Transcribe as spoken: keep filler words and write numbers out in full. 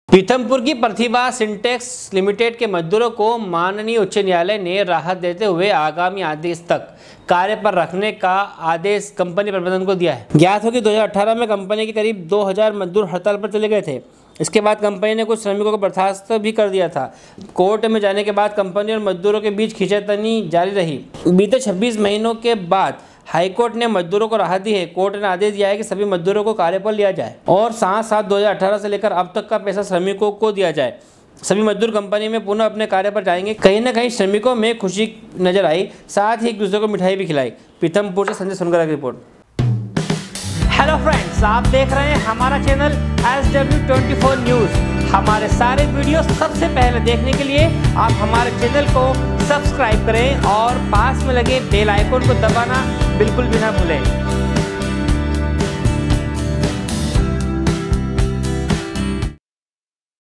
पीथमपुर की प्रतिभा syntax limited के मजदूरों को माननीय उच्च न्यायालय ने राहत देते हुए आगामी आदेश तक कार्य पर रखने का आदेश कंपनी प्रबंधन को दिया है। ज्ञात हो कि दो हज़ार अठारह में कंपनी के करीब दो हज़ार मजदूर हड़ताल पर चले गए थे। इसके बाद कंपनी ने कुछ श्रमिकों को बर्खास्त भी कर दिया था। कोर्ट में जाने के बाद कंपनी और मजदूरों के बीच खींचातानी जारी रही। बीते छब्बीस महीनों के बाद हाईकोर्ट ने मजदूरों को राहत दी है। कोर्ट ने आदेश दिया है कि सभी मजदूरों को कार्य पर लिया जाए और साथ साथ दो हज़ार अठारह से लेकर अब तक का पैसा श्रमिकों को दिया जाए। सभी मजदूर कंपनी में पुनः अपने कार्य पर जाएंगे। कहीं ना कहीं श्रमिकों में खुशी नजर आई, साथ ही एक दूसरे को मिठाई भी खिलाई। पीथमपुर से संजय सोनकर की रिपोर्ट। हेलो फ्रेंड्स, आप देख रहे हैं हमारा channel S W twenty four news. हमारे सारे वीडियो सबसे पहले देखने के लिए आप हमारे चैनल को सब्सक्राइब करें और पास में लगे बेल आइकन को दबाना बिल्कुल भी ना भूलें।